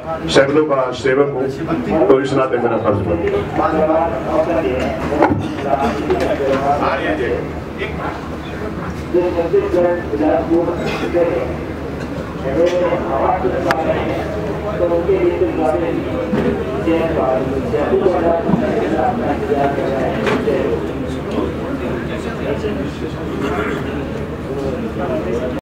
शब्दों का सेवक हूँ, तो इस नाते मेरा फर्ज बनता है।